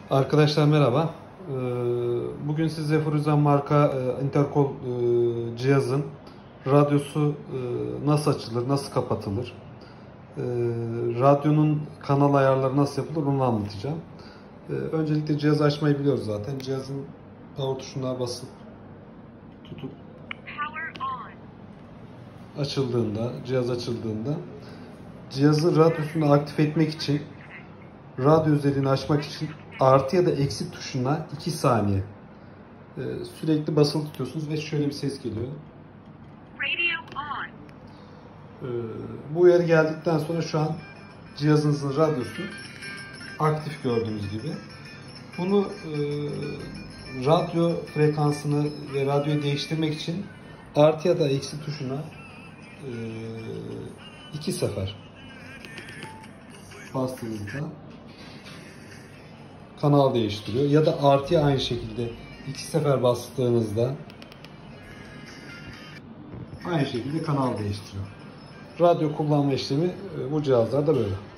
Arkadaşlar merhaba. Bugün size Furuzen marka interkol cihazın radyosu nasıl açılır, nasıl kapatılır, radyonun kanal ayarları nasıl yapılır onu anlatacağım. Öncelikle cihazı açmayı biliyoruz zaten. Cihazın power tuşuna basıp tutup cihaz açıldığında cihazın radyosunu aktif etmek için, radyo özelliğini açmak için artı ya da eksi tuşuna 2 saniye sürekli basılı tutuyorsunuz ve şöyle bir ses geliyor. Bu uyarı geldikten sonra şu an cihazınızın radyosu aktif gördüğünüz gibi. Bunu radyo frekansını ve radyoyu değiştirmek için artı ya da eksi tuşuna 2 sefer bastığınızda kanal değiştiriyor. Ya da artıya aynı şekilde 2 sefer bastığınızda aynı şekilde kanal değiştiriyor. Radyo kullanma işlemi bu cihazlarda böyle.